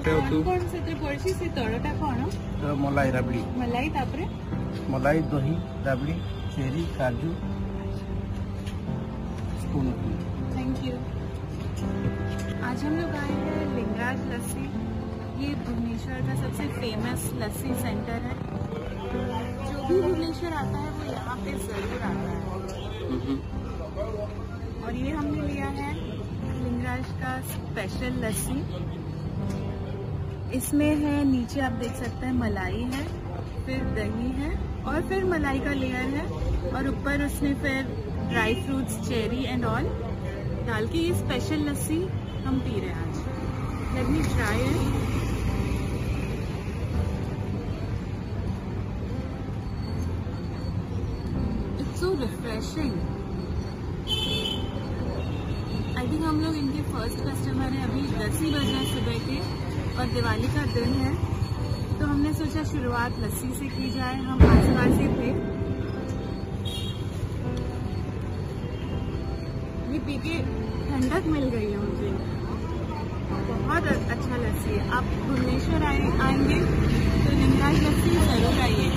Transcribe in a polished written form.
कौन से पड़सी से तड़टा कौन मलाई राबड़ी मलाई तापरे मलाई दही राबड़ी चेरी काजू स्पून। Thank you. आज हम लोग आए हैं लिंगराज लस्सी। ये भुवनेश्वर का सबसे फेमस लस्सी सेंटर है। जो भी भुवनेश्वर आता है वो यहाँ पे जरूर आता है। और ये हमने लिया है लिंगराज का स्पेशल लस्सी। इसमें है, नीचे आप देख सकते हैं मलाई है, फिर दही है और फिर मलाई का लेयर है और ऊपर उसमें फिर dry fruits, cherry and all डाल के ये स्पेशल लस्सी हम पी रहे हैं आज। Let me try it. It's so refreshing. I think हम लोग इनके फर्स्ट कस्टमर हैं। अभी 10 ही बज रहे हैं सुबह के और दिवाली का दिन है, तो हमने सोचा शुरुआत लस्सी से की जाए। हम आसपास ही थे। ये पी के ठंडक मिल गई है मुझे। बहुत अच्छा लस्सी है। आप भुवनेश्वर आएंगे तो लिंगराज लस्सी जरूर आइए।